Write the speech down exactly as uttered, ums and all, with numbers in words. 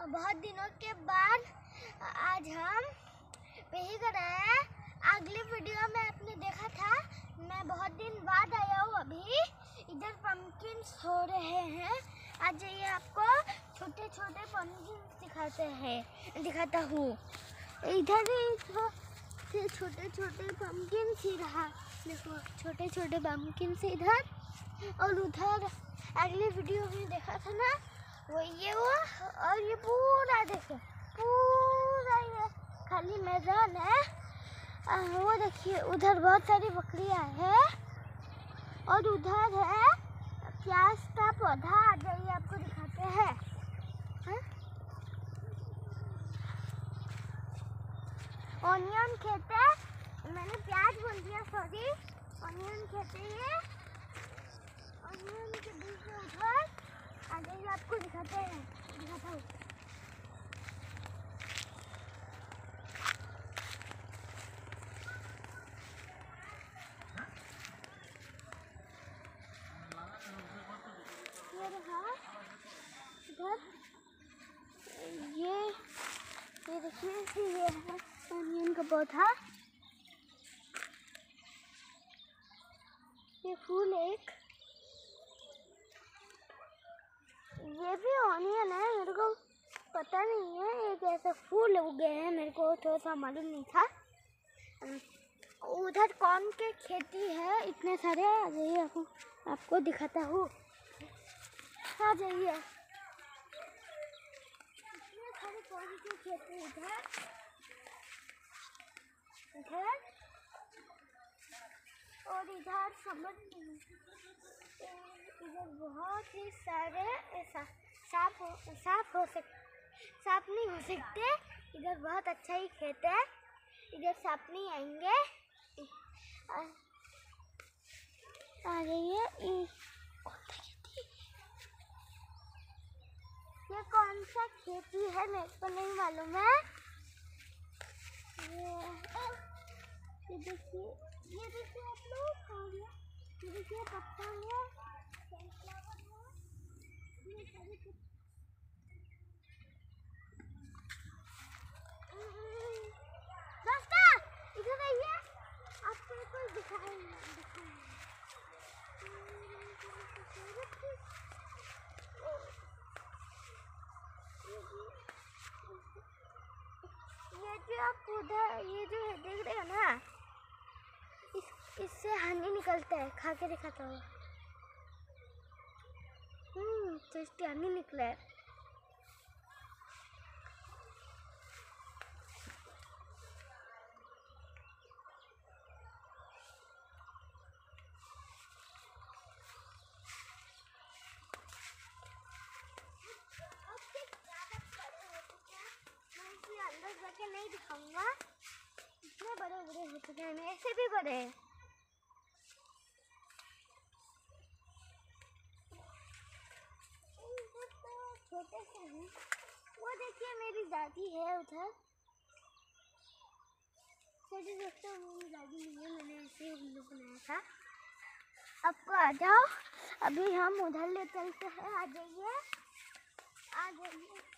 बहुत दिनों के बाद आज हम यही कर रहे हैं। अगली वीडियो में आपने देखा था, मैं बहुत दिन बाद आया हूँ। अभी इधर पम्पकिन हो रहे हैं। आज ये आपको छोटे छोटे पम्पकिन दिखाते हैं दिखाता हूँ। इधर ही छोटे छोटे पम्पकिन ही रहा, देखो छोटे छोटे पम्पकिन से इधर, और उधर अगले वीडियो में देखा था ना, वो ये वो और ये पूरा देखो, पूरा ये खाली मैदान है। वो देखिए उधर बहुत सारी बकरियां हैं, और उधर है प्याज का पौधा। आ जाइए आपको दिखाते हैं। ऑनियन खेत है, मैंने प्याज बोल दिया, सॉरी। ऑनियन खेत है ये। ऑनियन के बीच में उधर आ जाइए, आपको दिखाते हैं दिखाता हूँ। ये रहा इधर, ये ये देखिए, ये है ऑनियन का पौधा। ये फूल एक, ये भी ऑनियन है, मेरे को पता नहीं है। एक ऐसा फूल उगे हैं, मेरे को थोड़ा सा मालूम नहीं था। उधर कौन के खेती है इतने सारे। आ जाइए, आपको आपको दिखाता हूँ। आ जाइए, इतने सारे कौन की खेती इधर इधर और इधर समझ नहीं, इधर बहुत ही सारे साफ हो साफ हो सकते साफ नहीं हो सकते। इधर बहुत अच्छा ही खेत है, इधर साफ नहीं आएंगे। आ जाइए, ये कौन सा खेती है मेरे को नहीं मालूम है। ये ये देखिए, ये देखिए आप लोग, ये देखिए पत्ता है, सनफ्लावर है, ये सारी दोस्तों इधर आइए, आपको कोई दिखाएंगे दिखाएंगे। ये जो आप उधर ये जो है देख रहे हो ना, इस इससे हनी निकलता है। खा के दिखाता हूँ। हम्म टेस्टी हनी निकला है। अंदर जाके नहीं दिखाऊंगा, इतने बड़े बड़े हो चुके हैं, ऐसे भी बड़े हैं। छोटे से हैं। वो देखिए मेरी दादी है उधर, छोटे दोस्तों मेरी दादी नहीं है, मैंने ऐसे ही वीडियो बनाया था। आपको आ जाओ, अभी हम उधर ले चलते हैं। आ जाइए आ जाइए।